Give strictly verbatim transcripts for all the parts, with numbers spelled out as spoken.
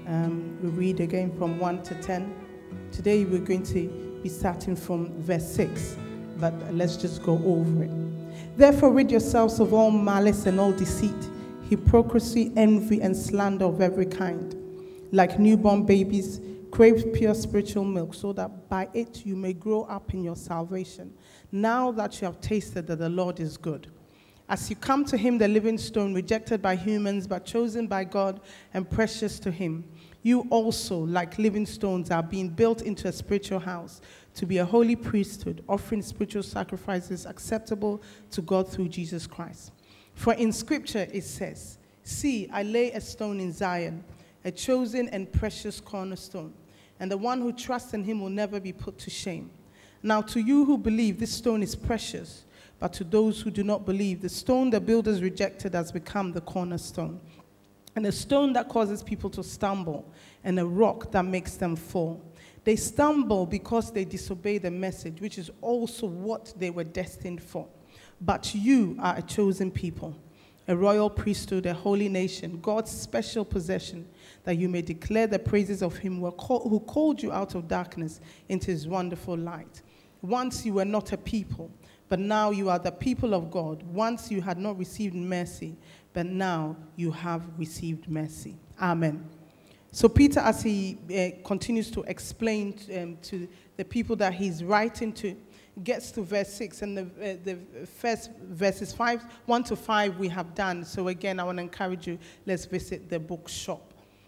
Um, we read again from one to ten. Today we're going to be starting from verse six, but let's just go over it. Therefore rid yourselves of all malice and all deceit, hypocrisy, envy, and slander of every kind. Like newborn babies, crave pure spiritual milk, so that by it you may grow up in your salvation, now that you have tasted that the Lord is good. As you come to him, the living stone, rejected by humans, but chosen by God and precious to him, you also, like living stones, are being built into a spiritual house to be a holy priesthood, offering spiritual sacrifices acceptable to God through Jesus Christ. For in Scripture it says, "See, I lay a stone in Zion, a chosen and precious cornerstone, and the one who trusts in him will never be put to shame." Now to you who believe, this stone is precious, but to those who do not believe, the stone the builders rejected has become the cornerstone, and a stone that causes people to stumble, and a rock that makes them fall. They stumble because they disobey the message, which is also what they were destined for. But you are a chosen people, a royal priesthood, a holy nation, God's special possession, that you may declare the praises of him who called you out of darkness into his wonderful light. Once you were not a people, but now you are the people of God. Once you had not received mercy, but now you have received mercy. Amen. So Peter, as he uh, continues to explain to, um, to the people that he's writing to, gets to verse six, and the, uh, the first verses five, one to five we have done. So again, I want to encourage you, let's visit the bookshop.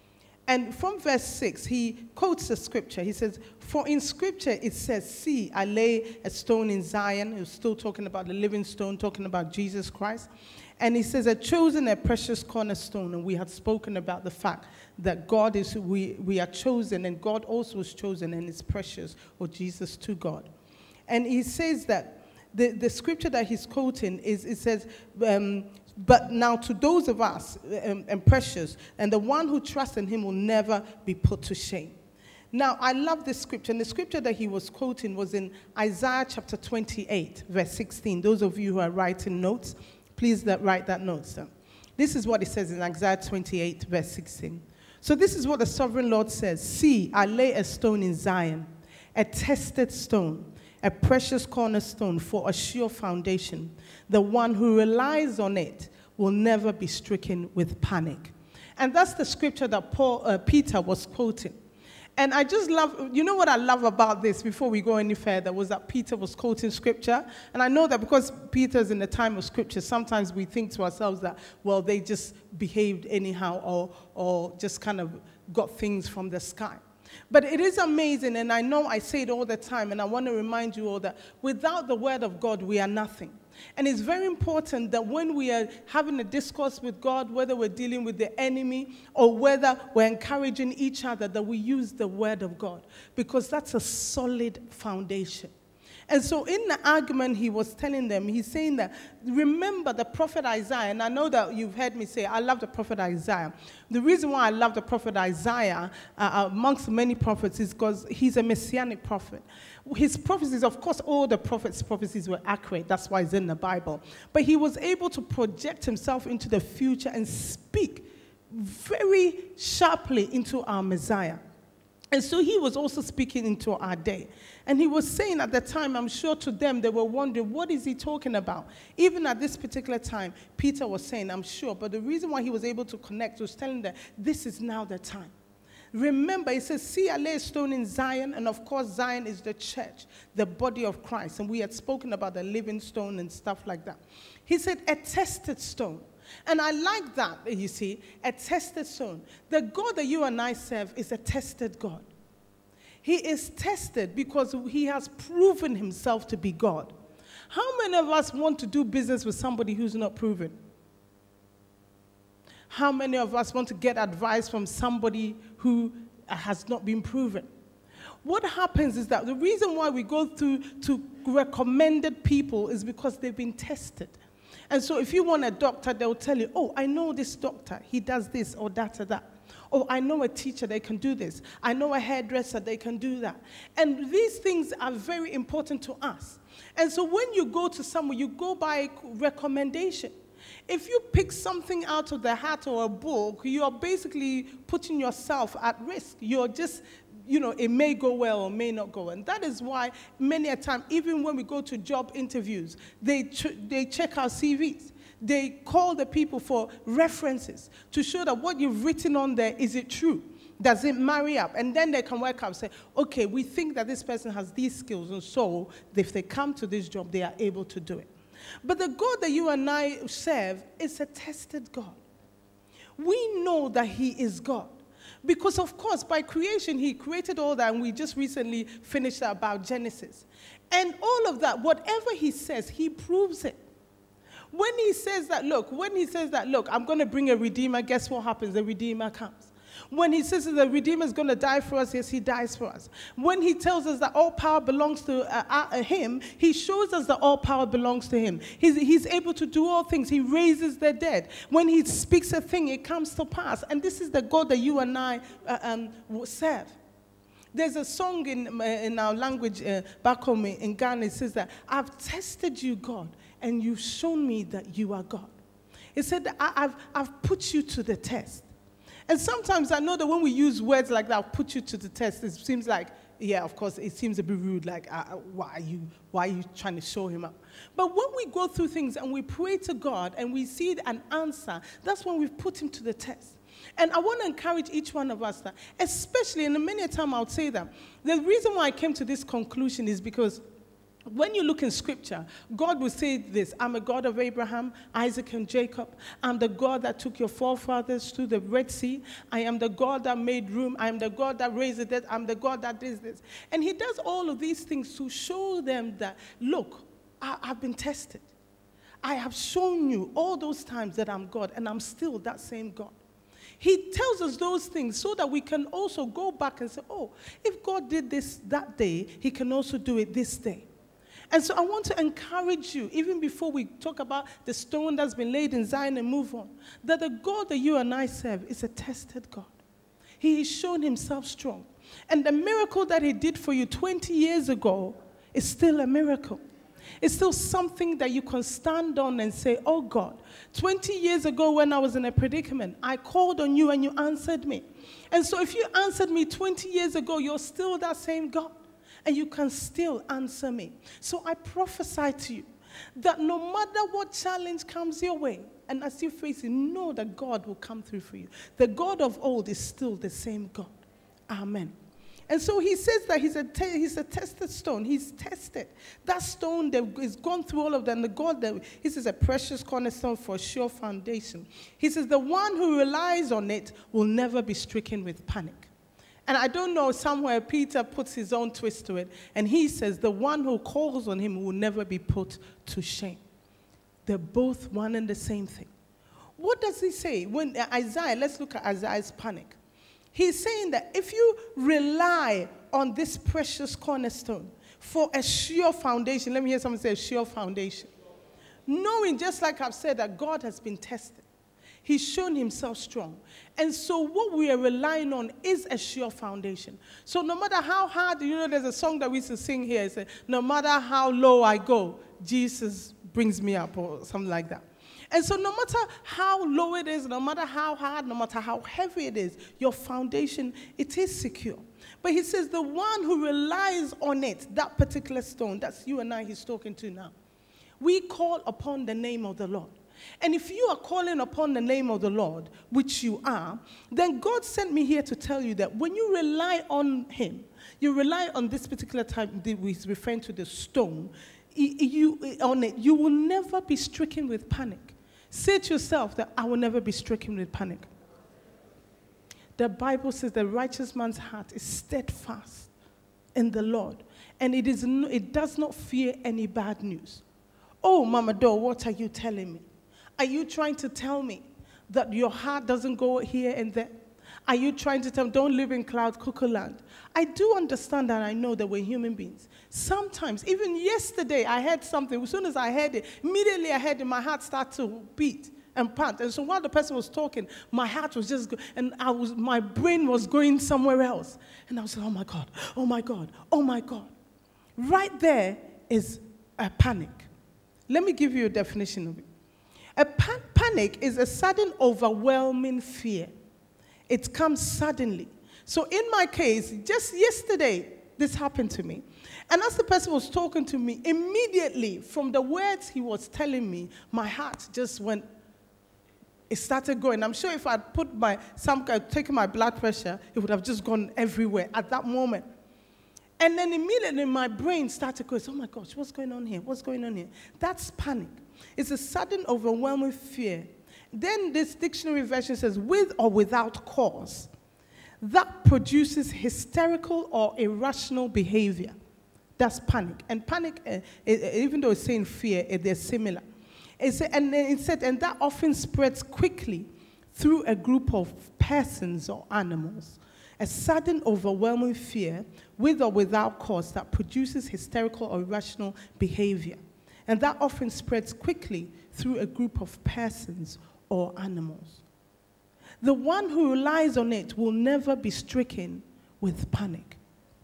And from verse six, he quotes the scripture. He says, for in scripture it says, "See, I lay a stone in Zion." He was still talking about the living stone, talking about Jesus Christ. And he says, "A chosen, a precious cornerstone." And we had spoken about the fact that God is, we, we are chosen, and God also is chosen and is precious, or Jesus to God. And he says that the, the scripture that he's quoting is, it says, um, "But now to those of us, um, and precious, and the one who trusts in him will never be put to shame." Now, I love this scripture, and the scripture that he was quoting was in Isaiah chapter twenty-eight, verse sixteen. Those of you who are writing notes, please that, write that note, sir. This is what it says in Isaiah twenty-eight, verse sixteen. So this is what the sovereign Lord says: "See, I lay a stone in Zion, a tested stone, a precious cornerstone for a sure foundation. The one who relies on it will never be stricken with panic." And that's the scripture that Paul, uh, Peter was quoting. And I just love, you know what I love about this, before we go any further, was that Peter was quoting scripture. And I know that because Peter's in the time of scripture, sometimes we think to ourselves that, well, they just behaved anyhow, or, or just kind of got things from the sky. But it is amazing, and I know I say it all the time, and I want to remind you all that without the word of God, we are nothing. And it's very important that when we are having a discourse with God, whether we're dealing with the enemy or whether we're encouraging each other, that we use the word of God, because that's a solid foundation. And so in the argument he was telling them, he's saying that, remember the prophet Isaiah, and I know that you've heard me say, I love the prophet Isaiah. The reason why I love the prophet Isaiah, uh, amongst many prophets, is because he's a messianic prophet. His prophecies, of course, all the prophets' prophecies were accurate. That's why it's in the Bible. But he was able to project himself into the future and speak very sharply into our Messiah. And so he was also speaking into our day. And he was saying at the time, I'm sure to them, they were wondering, what is he talking about? Even at this particular time, Peter was saying, I'm sure. But the reason why he was able to connect was telling them, this is now the time. Remember, he says, "See, I lay a stone in Zion." And of course, Zion is the church, the body of Christ. And we had spoken about the living stone and stuff like that. He said, a tested stone. And I like that, you see, a tested stone. The God that you and I serve is a tested God. He is tested because he has proven himself to be God. How many of us want to do business with somebody who's not proven? How many of us want to get advice from somebody who has not been proven? What happens is that the reason why we go through to recommended people is because they've been tested. And so if you want a doctor, they'll tell you, oh, I know this doctor. He does this or that or that. Oh, I know a teacher, they can do this. I know a hairdresser, they can do that. And these things are very important to us. And so when you go to someone, you go by recommendation. If you pick something out of the hat or a book, you're basically putting yourself at risk. You're just, you know, it may go well or may not go. And that is why many a time, even when we go to job interviews, they, ch they check our C Vs. They call the people for references to show that what you've written on there, is it true? Does it marry up? And then they can work out and say, okay, we think that this person has these skills, and so if they come to this job, they are able to do it. But the God that you and I serve is a tested God. We know that he is God. Because, of course, by creation, he created all that, and we just recently finished about Genesis. And all of that, whatever he says, he proves it. When he says that, look, when he says that, look, I'm going to bring a Redeemer, guess what happens? The Redeemer comes. When he says that the Redeemer is going to die for us, yes, he dies for us. When he tells us that all power belongs to uh, uh, him, he shows us that all power belongs to him. He's, he's able to do all things. He raises the dead. When he speaks a thing, it comes to pass. And this is the God that you and I uh, um, serve. There's a song in, uh, in our language uh, back home in Ghana. It says that, I've tested you, God, and you've shown me that you are God. It said that I, I've, I've put you to the test. And sometimes I know that when we use words like that, put you to the test, it seems like, yeah, of course, it seems a bit rude, like, uh, why, are you, why are you trying to show him up? But when we go through things and we pray to God and we see an answer, that's when we've put him to the test. And I want to encourage each one of us that, especially, and many a time I would say that, the reason why I came to this conclusion is because when you look in Scripture, God will say this, I'm a God of Abraham, Isaac, and Jacob. I'm the God that took your forefathers through the Red Sea. I am the God that made room. I am the God that raised the dead. I'm the God that does this. And he does all of these things to show them that, look, I, I've been tested. I have shown you all those times that I'm God, and I'm still that same God. He tells us those things so that we can also go back and say, oh, if God did this that day, he can also do it this day. And so I want to encourage you, even before we talk about the stone that's been laid in Zion and move on, that the God that you and I serve is a tested God. He has shown himself strong. And the miracle that he did for you twenty years ago is still a miracle. It's still something that you can stand on and say, oh God, twenty years ago when I was in a predicament, I called on you and you answered me. And so if you answered me twenty years ago, you're still that same God. And you can still answer me. So I prophesy to you that no matter what challenge comes your way, and as you face it, know that God will come through for you. The God of old is still the same God. Amen. And so he says that he's a, te he's a tested stone. He's tested. That stone that is gone through all of them. The God that, he says, a precious cornerstone for a sure foundation. He says the one who relies on it will never be stricken with panic. And I don't know, somewhere Peter puts his own twist to it. And he says, the one who calls on him will never be put to shame. They're both one and the same thing. What does he say? When Isaiah, let's look at Isaiah's panic. He's saying that if you rely on this precious cornerstone for a sure foundation, let me hear someone say a sure foundation. Knowing, just like I've said, that God has been tested. He's shown himself strong. And so what we are relying on is a sure foundation. So no matter how hard, you know, there's a song that we used to sing here. It says, no matter how low I go, Jesus brings me up, or something like that. And so no matter how low it is, no matter how hard, no matter how heavy it is, your foundation, it is secure. But he says the one who relies on it, that particular stone, that's you and I he's talking to now. We call upon the name of the Lord. And if you are calling upon the name of the Lord, which you are, then God sent me here to tell you that when you rely on him, you rely on this particular time, we're referring to the stone, you, on it, you will never be stricken with panic. Say to yourself that I will never be stricken with panic. The Bible says the righteous man's heart is steadfast in the Lord, and it, is no, it does not fear any bad news. Oh, Mama Do, what are you telling me? Are you trying to tell me that your heart doesn't go here and there? Are you trying to tell me, don't live in cloud cuckoo land? I do understand that. I know that we're human beings. Sometimes, even yesterday, I heard something. As soon as I heard it, immediately I heard it, my heart started to beat and pant. And so while the person was talking, my heart was just, go and I was, my brain was going somewhere else. And I was like, oh my God, oh my God, oh my God. Right there is a panic. Let me give you a definition of it. A pan- panic is a sudden, overwhelming fear. It comes suddenly. So in my case, just yesterday, this happened to me. And as the person was talking to me, immediately from the words he was telling me, my heart just went, it started going. I'm sure if I'd put my, some, taken my blood pressure, it would have just gone everywhere at that moment. And then immediately my brain started going, oh my gosh, what's going on here? What's going on here? That's panic. It's a sudden, overwhelming fear. Then this dictionary version says, with or without cause, that produces hysterical or irrational behavior. That's panic. And panic, uh, even though it's saying fear, they're similar. It's, and it said, and that often spreads quickly through a group of persons or animals. A sudden, overwhelming fear, with or without cause, that produces hysterical or irrational behavior. And that often spreads quickly through a group of persons or animals. The one who relies on it will never be stricken with panic.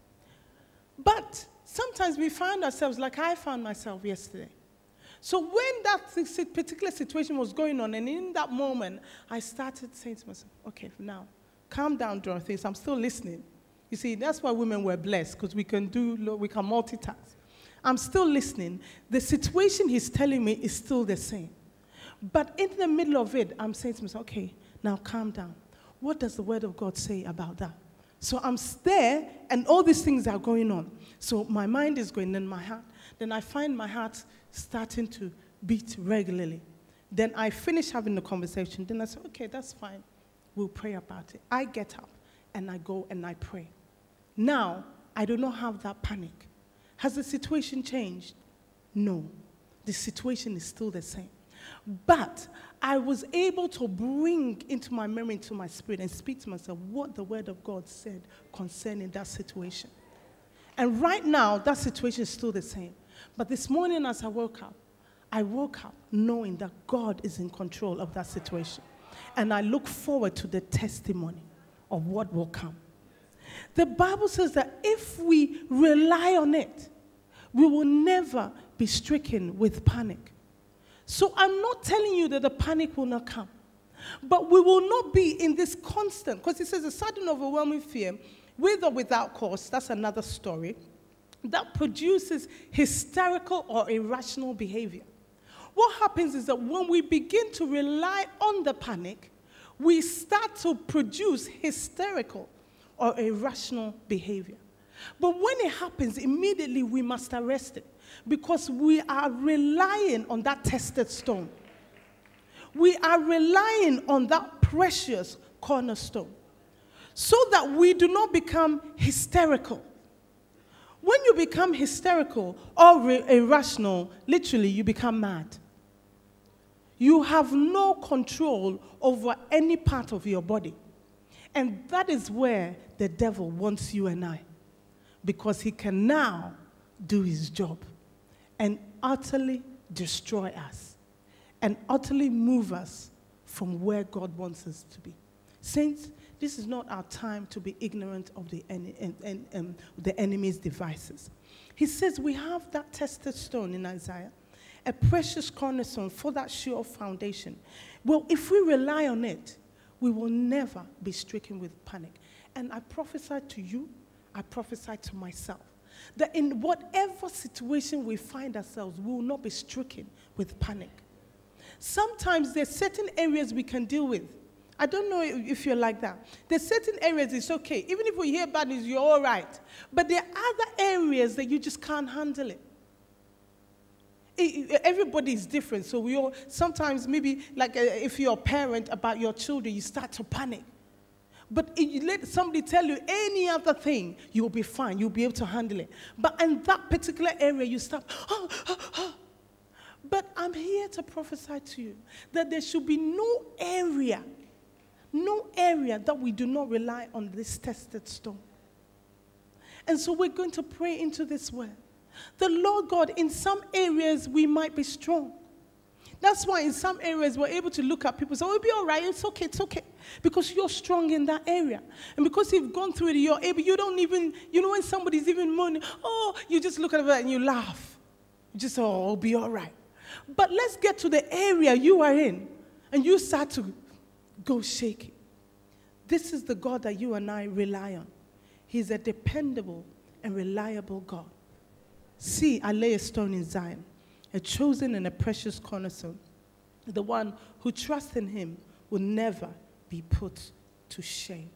But sometimes we find ourselves like I found myself yesterday. So when that particular situation was going on, and in that moment, I started saying to myself, okay, now, calm down, Dorothy. I'm still listening. You see, that's why women were blessed, because we can do, we can multitask. I'm still listening. The situation he's telling me is still the same. But in the middle of it, I'm saying to myself, okay, now calm down. What does the Word of God say about that? So I'm there, and all these things are going on. So my mind is going, then my heart. Then I find my heart starting to beat regularly. Then I finish having the conversation. Then I say, okay, that's fine. We'll pray about it. I get up, and I go and I pray. Now, I do not have that panic. Has the situation changed? No. The situation is still the same. But I was able to bring into my memory, into my spirit, and speak to myself what the Word of God said concerning that situation. And right now, that situation is still the same. But this morning as I woke up, I woke up knowing that God is in control of that situation. And I look forward to the testimony of what will come. The Bible says that if we rely on it, we will never be stricken with panic. So I'm not telling you that the panic will not come. But we will not be in this constant, because it says a sudden overwhelming fear, with or without cause, that's another story, that produces hysterical or irrational behavior. What happens is that when we begin to rely on the panic, we start to produce hysterical or irrational behavior. But when it happens, immediately we must arrest it, because we are relying on that tested stone. We are relying on that precious cornerstone, so that we do not become hysterical. When you become hysterical or irrational, literally you become mad. You have no control over any part of your body. And that is where the devil wants you and I, because he can now do his job and utterly destroy us and utterly move us from where God wants us to be. Saints, this is not our time to be ignorant of the, en en en um, the enemy's devices. He says we have that tested stone in Isaiah, a precious cornerstone for that sure foundation. Well, if we rely on it, we will never be stricken with panic. And I prophesy to you, I prophesy to myself, that in whatever situation we find ourselves, we will not be stricken with panic. Sometimes there's certain areas we can deal with. I don't know if you're like that. There's certain areas it's okay. Even if we hear bad news, you're all right. But there are other areas that you just can't handle it. Everybody is different. So we all, sometimes maybe like if you're a parent about your children, you start to panic. But if you let somebody tell you any other thing, you'll be fine. You'll be able to handle it. But in that particular area, you start, oh, oh, oh. But I'm here to prophesy to you that there should be no area, no area that we do not rely on this tested stone. And so we're going to pray into this word. The Lord God, in some areas we might be strong. That's why in some areas we're able to look at people and say, oh, it'll be all right, it's okay, it's okay. Because you're strong in that area. And because you've gone through it, you're able, you don't even, you know when somebody's even moaning, oh, you just look at it and you laugh. You just say, oh, it'll be all right. But let's get to the area you are in, and you start to go shaky. This is the God that you and I rely on. He's a dependable and reliable God. See, I lay a stone in Zion, a chosen and a precious cornerstone. The one who trusts in him will never be put to shame.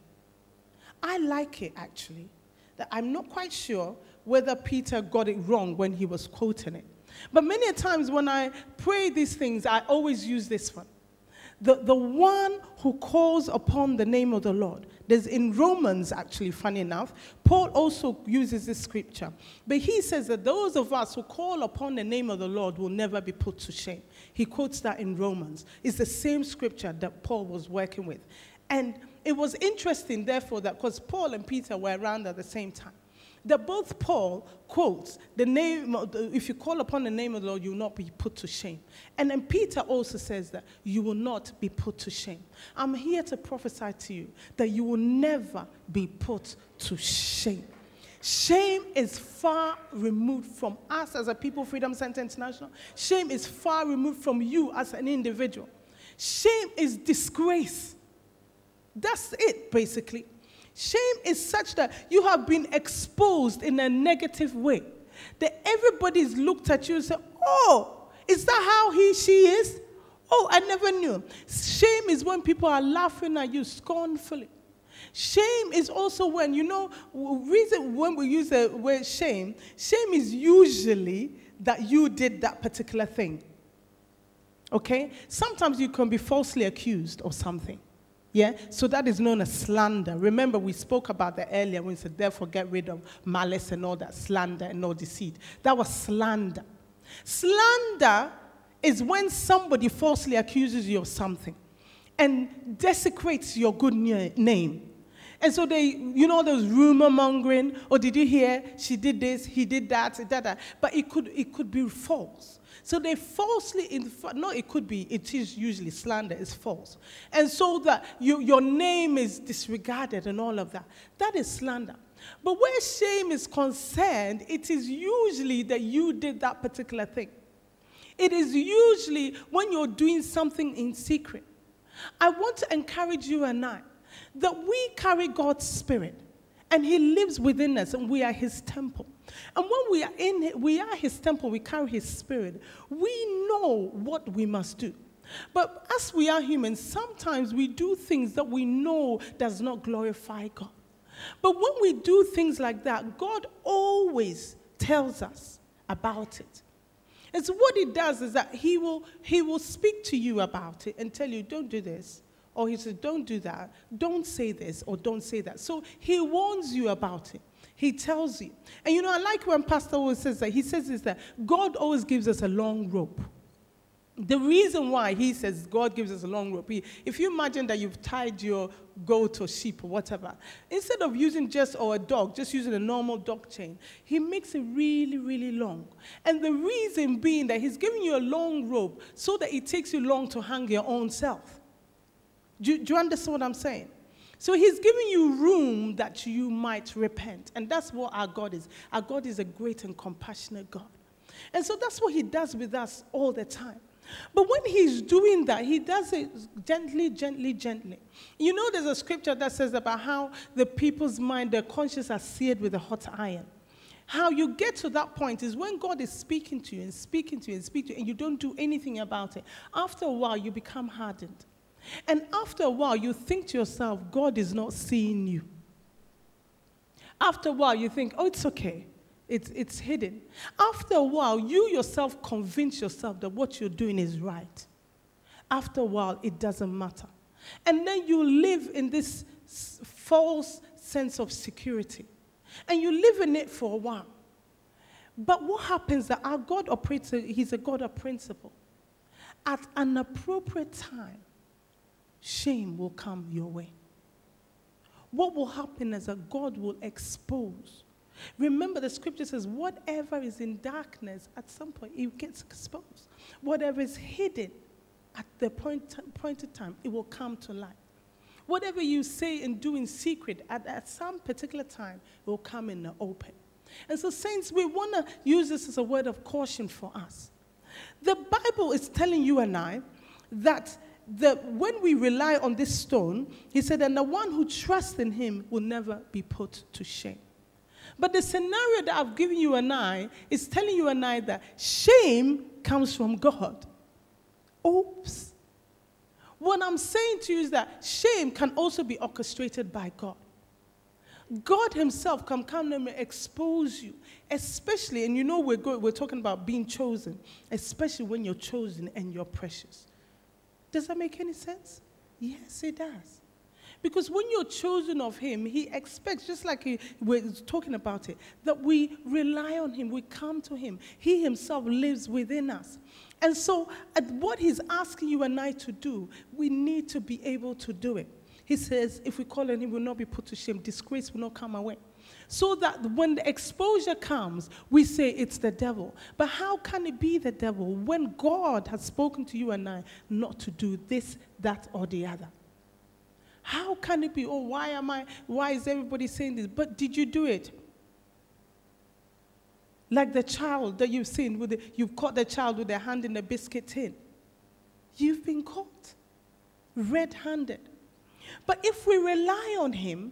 I like it, actually, that I'm not quite sure whether Peter got it wrong when he was quoting it. But many times when I pray these things, I always use this one. The, the one who calls upon the name of the Lord. There's in Romans, actually, funny enough, Paul also uses this scripture. But he says that those of us who call upon the name of the Lord will never be put to shame. He quotes that in Romans. It's the same scripture that Paul was working with. And it was interesting, therefore, that because Paul and Peter were around at the same time, that both Paul quotes the name, of the, if you call upon the name of the Lord, you will not be put to shame. And then Peter also says that you will not be put to shame. I'm here to prophesy to you that you will never be put to shame. Shame is far removed from us as a People Freedom Center International. Shame is far removed from you as an individual. Shame is disgrace. That's it, basically. Shame is such that you have been exposed in a negative way, that everybody's looked at you and said, oh, is that how he, she is? Oh, I never knew. Shame is when people are laughing at you scornfully. Shame is also when, you know, reason when we use the word shame, shame is usually that you did that particular thing. Okay? Sometimes you can be falsely accused of something. Yeah, so that is known as slander. Remember, we spoke about that earlier when we said, therefore, get rid of malice and all that, slander and all deceit. That was slander. Slander is when somebody falsely accuses you of something and desecrates your good name. And so they, you know, those rumor mongering, or did you hear she did this, he did that, that, that. But it could, it could be false. So they falsely, inf- no, it could be, it is usually slander, is false. And so that you, your name is disregarded and all of that. That is slander. But where shame is concerned, it is usually that you did that particular thing. It is usually when you're doing something in secret. I want to encourage you and I that we carry God's Spirit, and he lives within us, and we are his temple. And when we are in, we are his temple, we carry his Spirit. We know what we must do. But as we are humans, sometimes we do things that we know does not glorify God. But when we do things like that, God always tells us about it. And so what he does is that he will, he will speak to you about it and tell you, don't do this. Or he says, don't do that. Don't say this or don't say that. So he warns you about it. He tells you. And you know, I like when Pastor always says that. He says this, that God always gives us a long rope. The reason why he says God gives us a long rope, he, if you imagine that you've tied your goat or sheep or whatever, instead of using just, or a dog, just using a normal dog chain, he makes it really, really long. And the reason being that he's giving you a long rope so that it takes you long to hang your own self. Do, do you understand what I'm saying? So he's giving you room that you might repent. And that's what our God is. Our God is a great and compassionate God. And so that's what he does with us all the time. But when he's doing that, he does it gently, gently, gently. You know, there's a scripture that says about how the people's mind, their conscience are seared with a hot iron. How you get to that point is when God is speaking to you and speaking to you and speaking to you, and you don't do anything about it. After a while, you become hardened. And after a while, you think to yourself, God is not seeing you. After a while, you think, oh, it's okay. It's, it's hidden. After a while, you yourself convince yourself that what you're doing is right. After a while, it doesn't matter. And then you live in this false sense of security. And you live in it for a while. But what happens is that our God operates, he's a God of principle. At an appropriate time, shame will come your way. What will happen is that God will expose. Remember, the scripture says, whatever is in darkness, at some point, it gets exposed. Whatever is hidden, at the point, appointed time, it will come to light. Whatever you say and do in secret, at, at some particular time, it will come in the open. And so, saints, we want to use this as a word of caution for us. The Bible is telling you and I that the, when we rely on this stone, he said, and the one who trusts in him will never be put to shame. But the scenario that I've given you and I is telling you and I that shame comes from God. Oops. What I'm saying to you is that shame can also be orchestrated by God. God himself can come and expose you, especially, and you know we're, go, we're talking about being chosen, especially when you're chosen and you're precious. Does that make any sense? Yes, it does. Because when you're chosen of him, he expects, just like he, we're talking about it, that we rely on him, we come to him. He himself lives within us. And so at what he's asking you and I to do, we need to be able to do it. He says, if we call on him, we will not be put to shame. Disgrace will not come our way. So that when the exposure comes, we say it's the devil. But how can it be the devil when God has spoken to you and I not to do this, that, or the other? How can it be, oh, why am I, why is everybody saying this? But did you do it? Like the child that you've seen, with the, you've caught the child with their hand in the biscuit tin. You've been caught red-handed. But if we rely on him,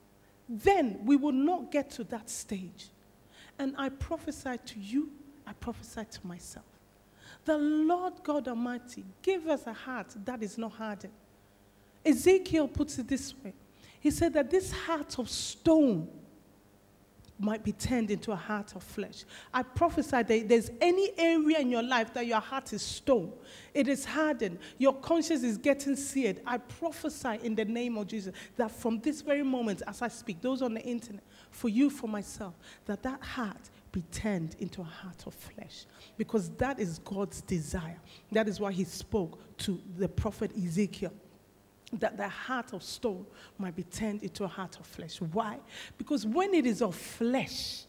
then we will not get to that stage. And I prophesy to you, I prophesy to myself. The Lord God Almighty give us a heart that is not hardened. Ezekiel puts it this way. He said that this heart of stone might be turned into a heart of flesh. I prophesy that if there's any area in your life that your heart is stone, it is hardened, your conscience is getting seared. I prophesy in the name of Jesus that from this very moment as I speak, those on the internet, for you, for myself, that that heart be turned into a heart of flesh. Because that is God's desire. That is why he spoke to the prophet Ezekiel, that the heart of stone might be turned into a heart of flesh. Why? Because when it is of flesh,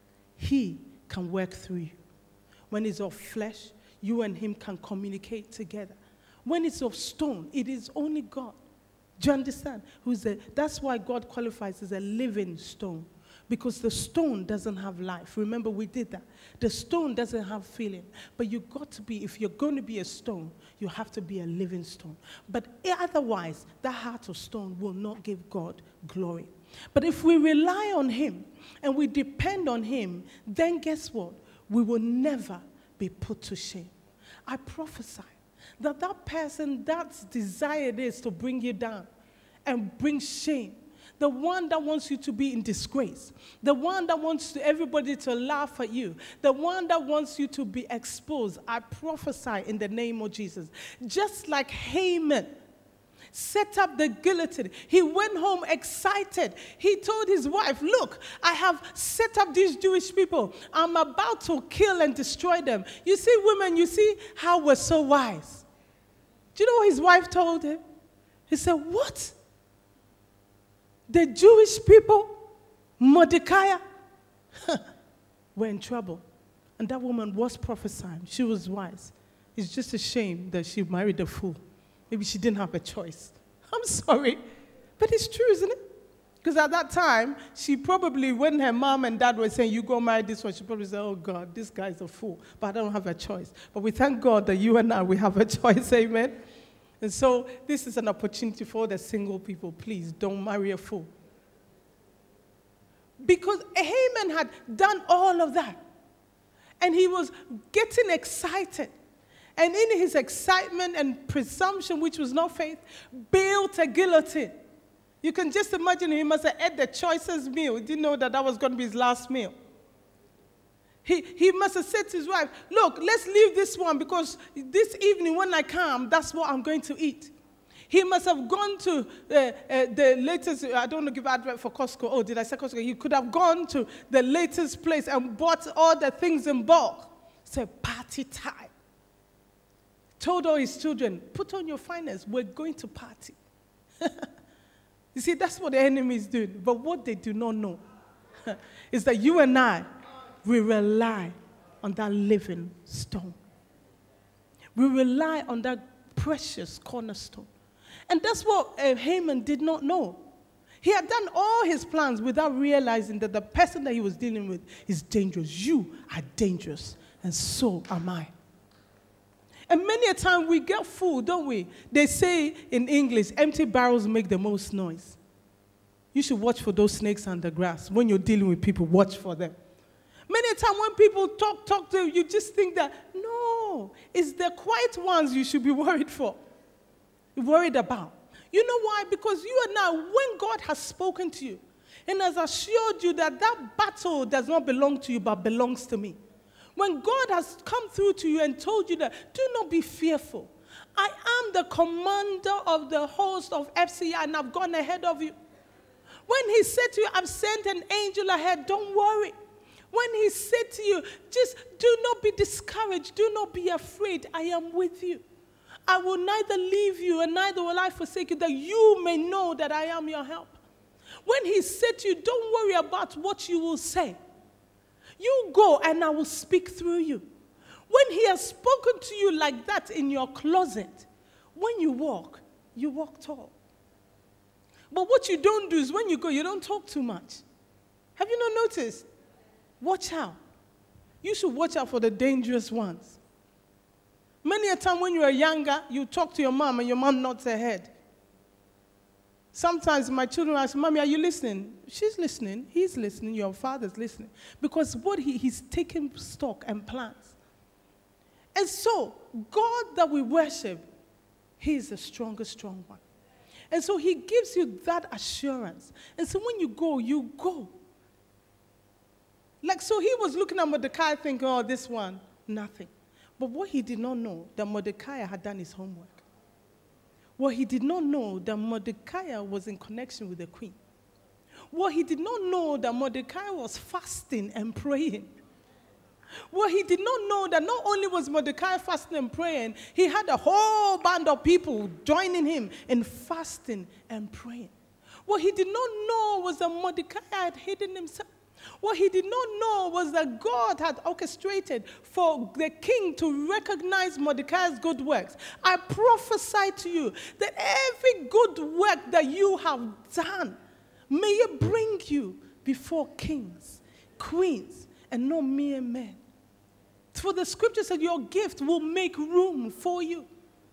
he can work through you. When it's of flesh, you and him can communicate together. When it's of stone, it is only God. Do you understand? Who's the, that's why God qualifies as a living stone. Because the stone doesn't have life. Remember, we did that. The stone doesn't have feeling. But you've got to be, if you're going to be a stone, you have to be a living stone. But otherwise, the heart of stone will not give God glory. But if we rely on him and we depend on him, then guess what? We will never be put to shame. I prophesy that that person, that's desire is to bring you down and bring shame. The one that wants you to be in disgrace. The one that wants to, everybody to laugh at you. The one that wants you to be exposed. I prophesy in the name of Jesus. Just like Haman set up the guillotine. He went home excited. He told his wife, look, I have set up these Jewish people. I'm about to kill and destroy them. You see, women, you see how we're so wise. Do you know what his wife told him? He said, what? The Jewish people, Mordecai, were in trouble. And that woman was prophesying. She was wise. It's just a shame that she married a fool. Maybe she didn't have a choice. I'm sorry. But it's true, isn't it? Because at that time, she probably, when her mom and dad were saying, you go marry this one, she probably said, oh, God, this guy's a fool. But I don't have a choice. But we thank God that you and I, we have a choice. Amen. And so this is an opportunity for the single people. Please don't marry a fool. Because Haman had done all of that. And he was getting excited. And in his excitement and presumption, which was not faith, built a guillotine. You can just imagine he must have ate the choicest meal. He didn't know that that was going to be his last meal. He, he must have said to his wife, look, let's leave this one because this evening when I come, that's what I'm going to eat. He must have gone to uh, uh, the latest, I don't want to give advert for Costco. Oh, did I say Costco? He could have gone to the latest place and bought all the things in bulk. Said, party time. Told all his children, put on your finest, we're going to party. You see, that's what the enemy is doing. But what they do not know is that you and I, we rely on that living stone. We rely on that precious cornerstone. And that's what uh, Haman did not know. He had done all his plans without realizing that the person that he was dealing with is dangerous. You are dangerous, and so am I. And many a time we get full, don't we? They say in English, empty barrels make the most noise. You should watch for those snakes on the grass. When you're dealing with people, watch for them. Many a time when people talk, talk to you, you just think that, no, it's the quiet ones you should be worried for, worried about. You know why? Because you and I, when God has spoken to you and has assured you that that battle does not belong to you but belongs to me. When God has come through to you and told you that, do not be fearful. I am the commander of the host of F C I and I've gone ahead of you. When he said to you, I've sent an angel ahead, don't worry. When he said to you, just do not be discouraged, do not be afraid, I am with you. I will neither leave you and neither will I forsake you, that you may know that I am your help. When he said to you, don't worry about what you will say. You go and I will speak through you. When he has spoken to you like that in your closet, when you walk, you walk tall. But what you don't do is when you go, you don't talk too much. Have you not noticed? Watch out. You should watch out for the dangerous ones. Many a time when you are younger, you talk to your mom and your mom nods her head. Sometimes my children ask, Mommy, are you listening? She's listening. He's listening. Your father's listening. Because what he, he's taking stock and plans. And so, God that we worship, he is the strongest, strong one. And so he gives you that assurance. And so when you go, you go. Like, so he was looking at Mordecai thinking, oh, this one, nothing. But what he did not know, that Mordecai had done his homework. What he did not know, that Mordecai was in connection with the queen. What he did not know, that Mordecai was fasting and praying. What he did not know, that not only was Mordecai fasting and praying, he had a whole band of people joining him in fasting and praying. What he did not know was that Mordecai had hidden himself. What he did not know was that God had orchestrated for the king to recognize Mordecai's good works. I prophesy to you that every good work that you have done, may it bring you before kings, queens, and not mere men. For the scripture said your gift will make room for you.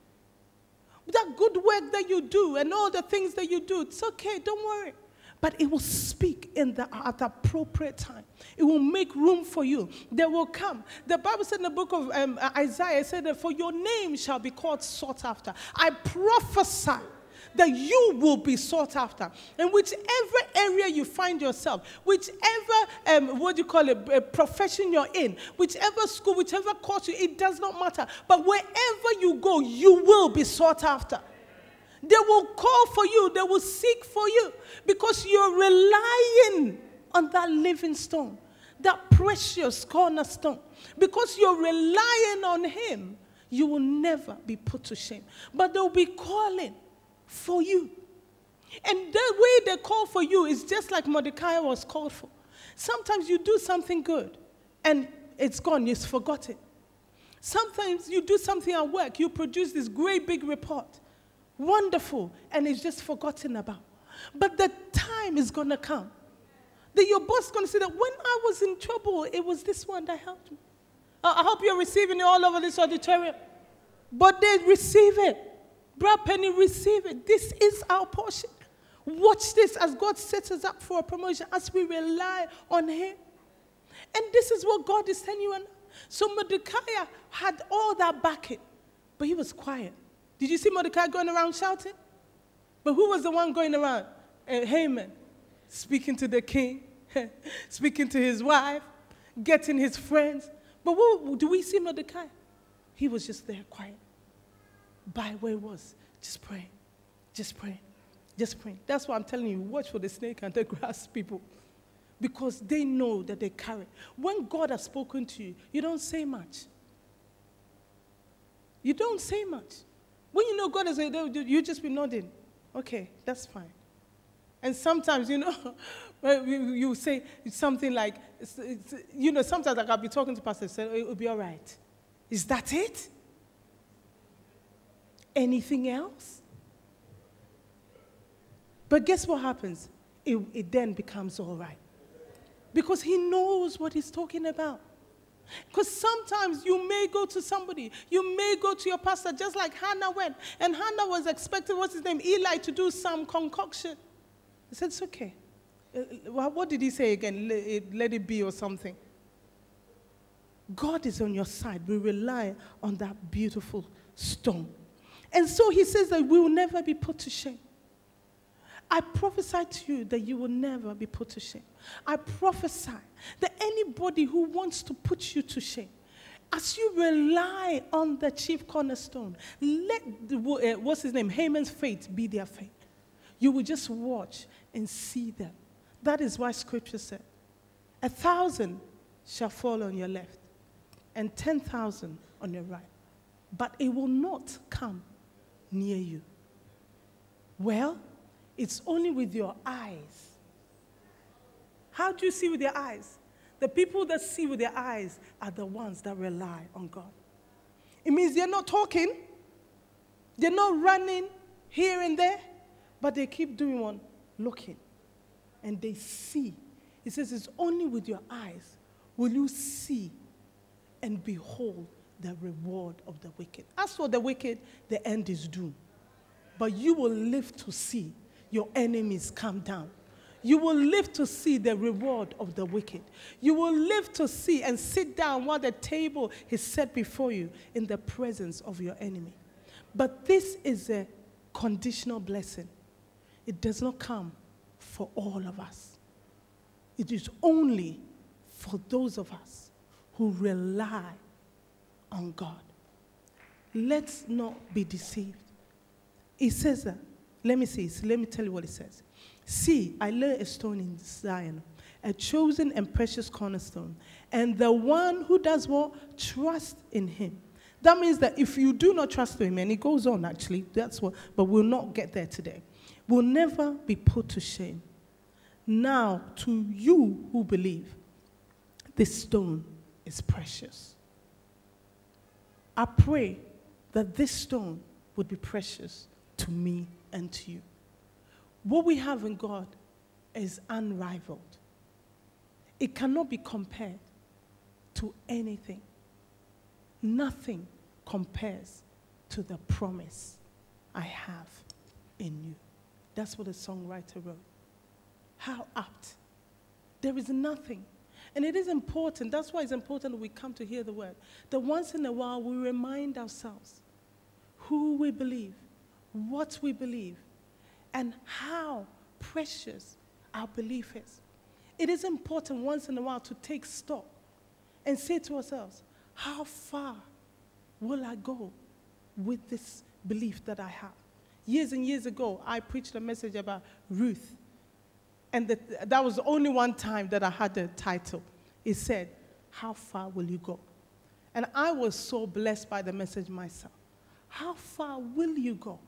That good work that you do and all the things that you do, it's okay, don't worry. But it will speak in the, at the appropriate time. It will make room for you. They will come. The Bible said in the book of um, Isaiah, it said that for your name shall be called sought after. I prophesy that you will be sought after. In whichever area you find yourself, whichever, um, what do you call it, a profession you're in, whichever school, whichever course you, it does not matter. But wherever you go, you will be sought after. They will call for you. They will seek for you because you're relying on that living stone, that precious cornerstone. Because you're relying on him, you will never be put to shame. But they'll be calling for you. And the way they call for you is just like Mordecai was called for. Sometimes you do something good and it's gone, it's forgotten. Sometimes you do something at work, you produce this great big report. Wonderful, and it's just forgotten about. But the time is going to come that your boss is going to say that when I was in trouble, it was this one that helped me. Uh, I hope you're receiving it all over this auditorium. But they receive it. Brother Penny, receive it. This is our portion. Watch this as God sets us up for a promotion, as we rely on him. And this is what God is telling you. So Mordecai had all that backing, but he was quiet. Did you see Mordecai going around shouting? But who was the one going around? Uh, Haman, speaking to the king, speaking to his wife, getting his friends. But what do we see Mordecai? He was just there, quiet. By where he was, just praying, just praying, just praying. That's why I'm telling you, watch for the snake and the grass people. Because they know that they carry. When God has spoken to you, you don't say much. You don't say much. When you know God has said, you just be nodding. Okay, that's fine. And sometimes, you know, you say something like, it's, it's, you know, sometimes like I'll be talking to Pastor and say, it will be all right. Is that it? Anything else? But guess what happens? It, it then becomes all right. Because he knows what he's talking about. Because sometimes you may go to somebody, you may go to your pastor, just like Hannah went. And Hannah was expecting, what's his name, Eli, to do some concoction. He said, it's okay. Uh, what did he say again? Let it, let it be or something. God is on your side. We rely on that beautiful stone. And so he says that we will never be put to shame. I prophesy to you that you will never be put to shame. I prophesy that anybody who wants to put you to shame, as you rely on the chief cornerstone, let, the, uh, what's his name, Haman's faith be their faith. You will just watch and see them. That is why Scripture said, a thousand shall fall on your left and ten thousand on your right, but it will not come near you. Well, it's only with your eyes. How do you see with your eyes? The people that see with their eyes are the ones that rely on God. It means they're not talking, they're not running here and there, but they keep doing one, looking. And they see. It says it's only with your eyes will you see and behold the reward of the wicked. As for the wicked, the end is doom. But you will live to see your enemies come down. You will live to see the reward of the wicked. You will live to see and sit down while the table is set before you in the presence of your enemy. But this is a conditional blessing. It does not come for all of us. It is only for those of us who rely on God. Let's not be deceived. It says that, let me see, let me tell you what it says. See, I lay a stone in Zion, a chosen and precious cornerstone, and the one who does what? Trust in him. That means that if you do not trust him, and it goes on actually, that's what, but we'll not get there today, will never be put to shame. Now, to you who believe, this stone is precious. I pray that this stone would be precious to me and to you. What we have in God is unrivaled. It cannot be compared to anything. Nothing compares to the promise I have in you. That's what the songwriter wrote. How apt. There is nothing. And it is important, that's why it's important that we come to hear the word, that once in a while we remind ourselves who we believe, what we believe, and how precious our belief is. It is important once in a while to take stock and say to ourselves, how far will I go with this belief that I have? Years and years ago, I preached a message about Ruth. And the, that was the only one time that I had the title. It said, how far will you go? And I was so blessed by the message myself. How far will you go?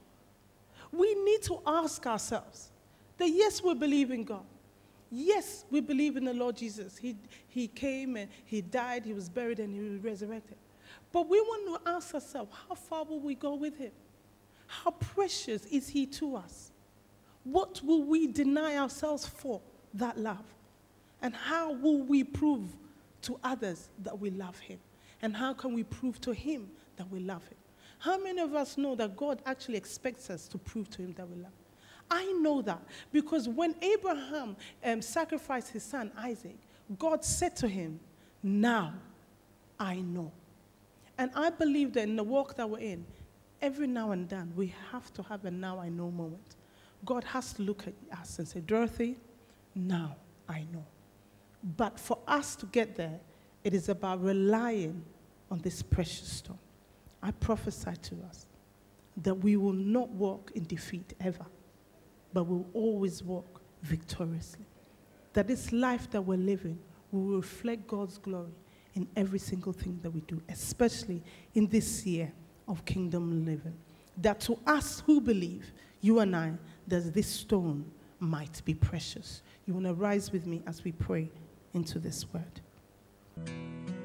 We need to ask ourselves that yes, we believe in God. Yes, we believe in the Lord Jesus. He, he came and he died, he was buried, and he was resurrected. But we want to ask ourselves, how far will we go with him? How precious is he to us? What will we deny ourselves for that love? And how will we prove to others that we love him? And how can we prove to him that we love him? How many of us know that God actually expects us to prove to him that we love him? I know that because when Abraham um, sacrificed his son Isaac, God said to him, now I know. And I believe that in the walk that we're in, every now and then we have to have a now I know moment. God has to look at us and say, Dorothy, now I know. But for us to get there, it is about relying on this precious stone. I prophesy to us that we will not walk in defeat ever, but we'll always walk victoriously. That this life that we're living will reflect God's glory in every single thing that we do, especially in this year of kingdom living. That to us who believe, you and I, that this stone might be precious. You want to rise with me as we pray into this word.